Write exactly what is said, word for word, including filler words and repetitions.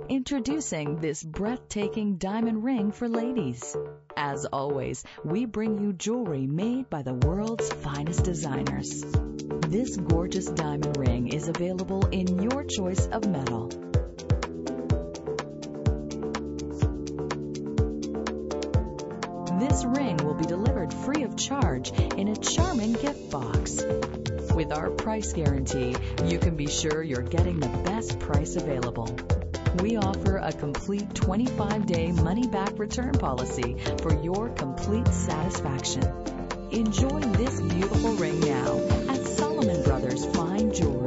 Introducing this breathtaking diamond ring for ladies. As always, we bring you jewelry made by the world's finest designers. This gorgeous diamond ring is available in your choice of metal. This ring will be delivered free of charge in a charming gift box. With our price guarantee, you can be sure you're getting the best price available. We offer a complete twenty-five day money-back return policy for your complete satisfaction. Enjoy this beautiful ring now at Solomon Brothers Fine Jewelry.